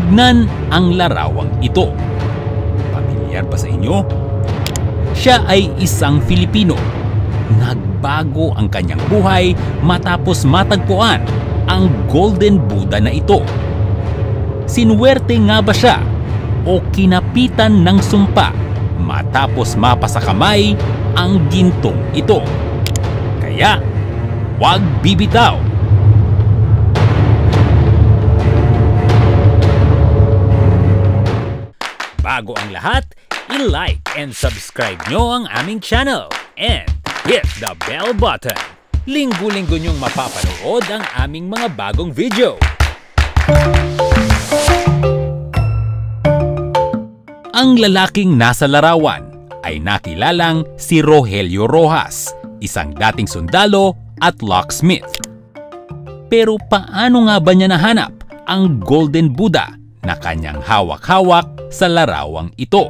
Tignan ang larawang ito. Pamilyar ba sa inyo? Siya ay isang Filipino. Nagbago ang kanyang buhay matapos matagpuan ang Golden Buddha na ito. Sinuwerte nga ba siya o kinapitan ng sumpa matapos mapasakamay ang gintong ito? Kaya, huwag bibitaw! Bago ang lahat, i-like and subscribe nyo ang aming channel and hit the bell button. Linggo-linggo nyong mapapanood ang aming mga bagong video. Ang lalaking nasa larawan ay nakilalang si Rogelio Rojas, isang dating sundalo at locksmith. Pero paano nga ba niya nahanap ang Golden Buddha na kanyang hawak-hawak sa larawang ito?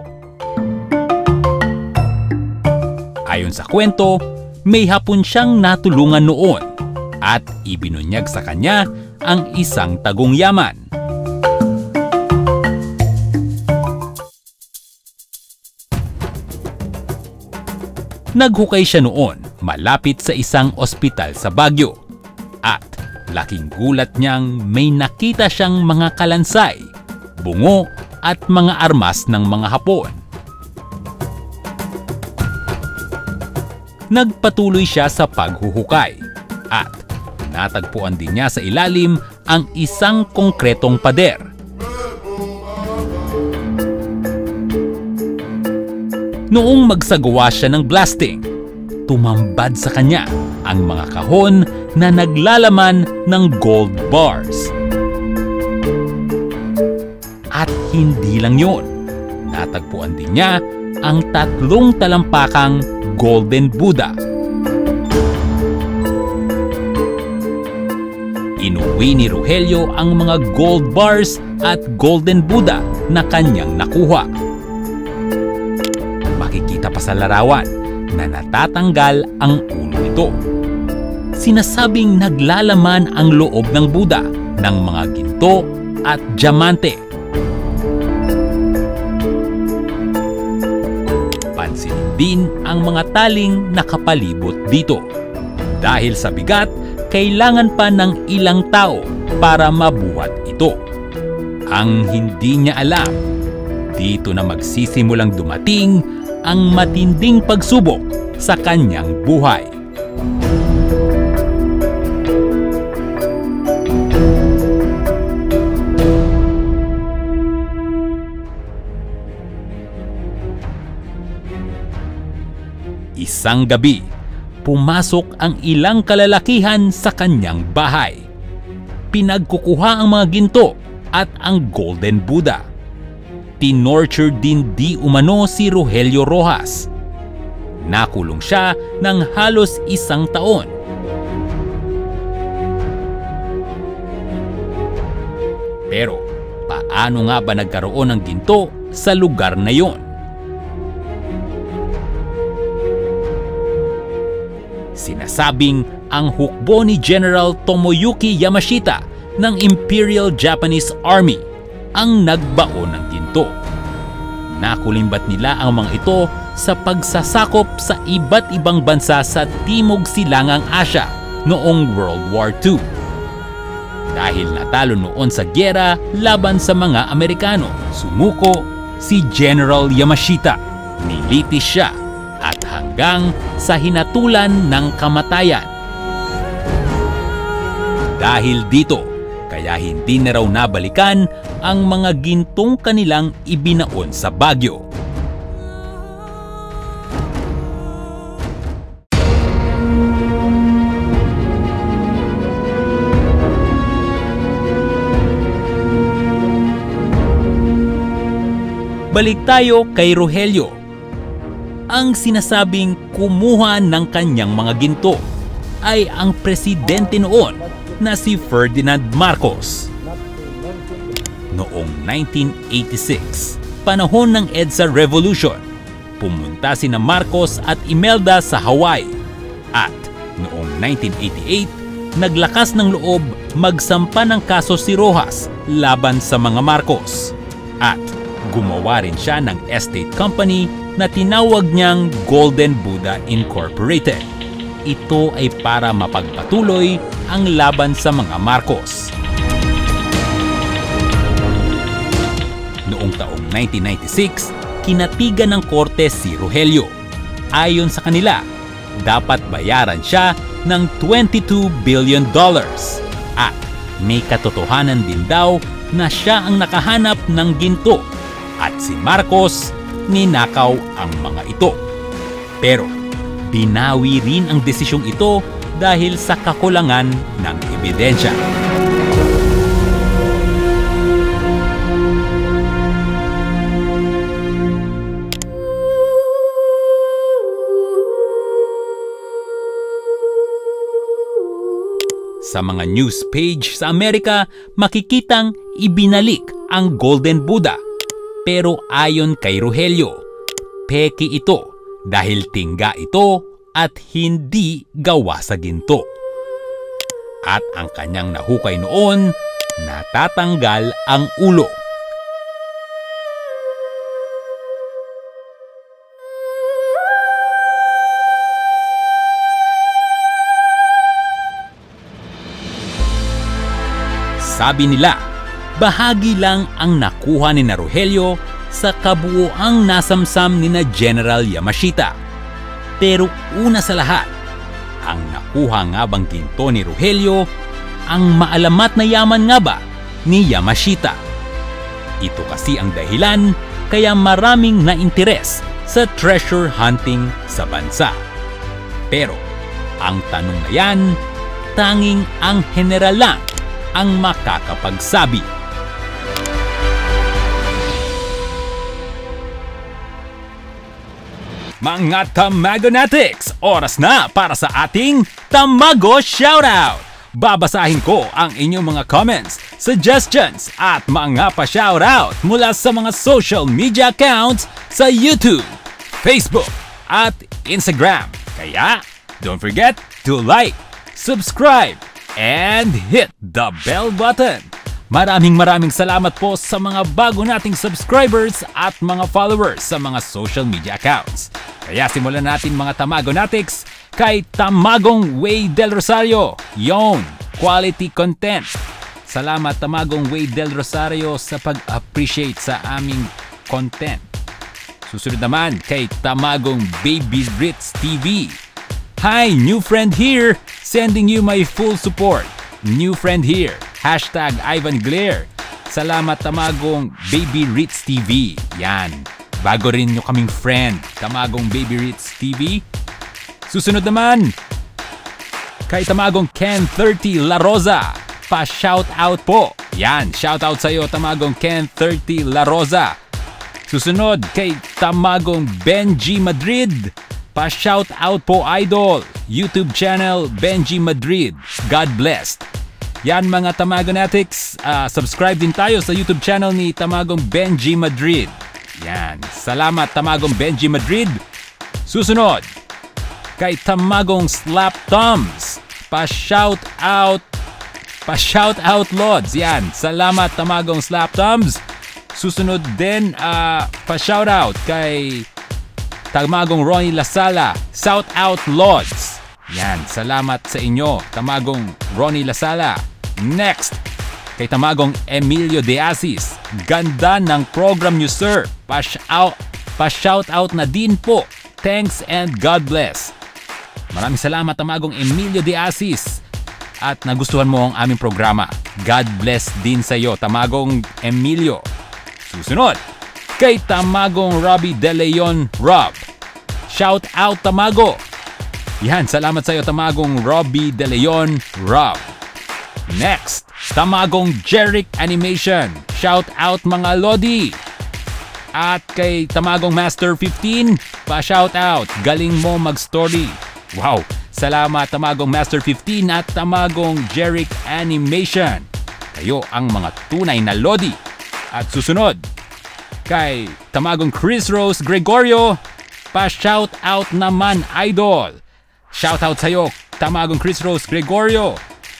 Ayon sa kwento, may hapon siyang natulungan noon at ibinunyag sa kanya ang isang tagong yaman. Naghukay siya noon malapit sa isang ospital sa Baguio at laking gulat niyang may nakita siyang mga kalansay, bungo at mga armas ng mga Hapon. Nagpatuloy siya sa paghuhukay at natagpuan din niya sa ilalim ang isang konkretong pader. Noong magsagawa siya ng blasting, tumambad sa kanya ang mga kahon na naglalaman ng gold bars. At hindi lang yun, natagpuan din niya ang 3 talampakang Golden Buddha. Inuwi ni Rogelio ang mga gold bars at Golden Buddha na kanyang nakuha. Makikita pa sa larawan na natatanggal ang ulo nito. Sinasabing naglalaman ang loob ng Buddha ng mga ginto at diamante. Pansinin din ang mga taling nakapalibot dito. Dahil sa bigat, kailangan pa ng ilang tao para mabuhat ito. Ang hindi niya alam, dito na magsisimulang dumating ang matinding pagsubok sa kanyang buhay. Isang gabi, pumasok ang ilang kalalakihan sa kanyang bahay. Pinagkukuha ang mga ginto at ang Golden Buddha. Tinorture din di umano si Rogelio Rojas. Nakulong siya ng halos 1 taon. Pero paano nga ba nagkaroon ng ginto sa lugar na yon? Sinasabing ang hukbo ni General Tomoyuki Yamashita ng Imperial Japanese Army ang nagbaon ng ginto. Nakulimbat nila ang mga ito sa pagsasakop sa iba't ibang bansa sa Timog Silangang Asya noong World War II. Dahil natalo noon sa gyera laban sa mga Amerikano, sumuko si General Yamashita. Nilitis siya at hanggang sa hinatulan ng kamatayan. Dahil dito, kaya hindi na raw nabalikan ang mga gintong kanilang ibinaon sa Baguio. Balik tayo kay Rogelio. Ang sinasabing kumuha ng kanyang mga ginto ay ang presidente noon na si Ferdinand Marcos. Noong 1986, panahon ng EDSA Revolution, pumunta sina Marcos at Imelda sa Hawaii. At noong 1988, naglakas ng loob magsampa ng kaso si Roxas laban sa mga Marcos. At gumawa rin siya ng estate company na tinawag niyang Golden Buddha Incorporated. Ito ay para mapagpatuloy ang laban sa mga Marcos. Noong taong 1996, kinatigan ng korte si Rogelio. Ayon sa kanila, dapat bayaran siya ng $22 billion at may katotohanan din daw na siya ang nakahanap ng ginto at si Marcos ninakaw ang mga ito. Pero binawi rin ang desisyong ito dahil sa kakulangan ng ebidensya. Sa mga news page sa Amerika, makikitang ibinalik ang Golden Buddha. Pero ayon kay Rogelio, peke ito dahil tingga ito at hindi gawa sa ginto. At ang kanyang nahukay noon, natatanggal ang ulo. Sabi nila, bahagi lang ang nakuha ni Rogelio sa kabuoang nasamsam ni General Yamashita. Pero una sa lahat, ang nakuha nga bang ginto ni Rogelio ang maalamat na yaman nga ba ni Yamashita? Ito kasi ang dahilan kaya maraming nainteres sa treasure hunting sa bansa. Pero ang tanong na yan, tanging ang general lang ang makakapagsabi. Mga Tamagonatics, oras na para sa ating Tamago Shoutout! Babasahin ko ang inyong mga comments, suggestions at mga pa-shoutout mula sa mga social media accounts sa YouTube, Facebook at Instagram. Kaya, don't forget to like, subscribe, and hit the bell button. Maraming salamat po sa mga bago nating subscribers at mga followers sa mga social media accounts. Kaya simulan natin mga Tamagonatics kay Tamagong Way Del Rosario. Yon, quality content. Salamat Tamagong Way Del Rosario sa pag-appreciate sa aming content. Susunod naman kay Tamagong Baby Ritz TV. Hi, new friend here. Sending you my full support. New friend here. Hashtag Ivan Glaire. Salamat Tamagong Baby Ritz TV. Yan. Bago rin nyo kaming friend. Tamagong Baby Ritz TV. Susunod naman kay Tamagong Ken 30 La Rosa. Pa-shoutout po. Yan. Shoutout sa'yo Tamagong Ken 30 La Rosa. Susunod kay Tamagong Benji Madrid. Pa-shoutout po idol, YouTube channel Benji Madrid. God bless. Yan mga Tamagonatics, subscribe din tayo sa YouTube channel ni Tamagong Benji Madrid. Yan, salamat Tamagong Benji Madrid. Susunod, kay Tamagong Slap Thumbs. Pa-shoutout Lods. Yan, salamat Tamagong Slap Thumbs. Susunod din, pa-shoutout kay Tamagong Ronnie Lasala, Shout Out Lods. Yan, salamat sa inyo, Tamagong Ronnie Lasala. Next, kay Tamagong Emilio De Asis. Ganda ng program nyo, sir. Pa-shout out na din po. Thanks and God bless. Maraming salamat Tamagong Emilio De Asis. At nagustuhan mo ang aming programa. God bless din sa iyo, Tamagong Emilio. Susunod, kay Tamagong Robbie De Leon Rob. Shout out Tamago. Yan, salamat sa iyo Tamagong Robbie De Leon Rob. Next, Tamagong Jeric Animation. Shout out mga Lodi. At kay Tamagong Master 15, pa-shout out. Galing mo mag-story. Wow, salamat Tamagong Master 15 at Tamagong Jeric Animation. Kayo ang mga tunay na Lodi. At susunod, kay Tamagong Chris Rose Gregorio, pa-shout out naman idol. Shout out sa'yo, Tamagong Chris Rose Gregorio.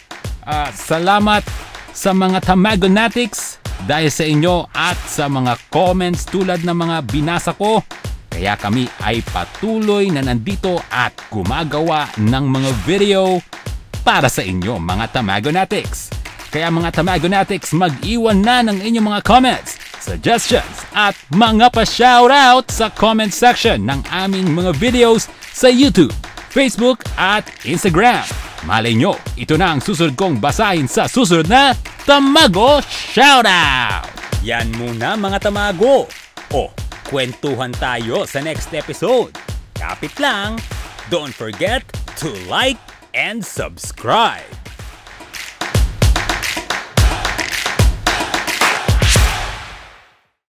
Salamat sa mga Tamagonatics dahil sa inyo at sa mga comments tulad ng mga binasa ko. Kaya kami ay patuloy na nandito at gumagawa ng mga video para sa inyo mga Tamagonatics. Kaya mga Tamagonatics, mag-iwan na ng inyong mga comments, suggestions at mga pa-shoutout sa comment section ng aming mga videos sa YouTube, Facebook at Instagram. Malay nyo, ito na ang susunod kong basahin sa susunod na Tamago Shoutout! Yan muna mga Tamago. Kwentuhan tayo sa next episode. Kapit lang, don't forget to like and subscribe.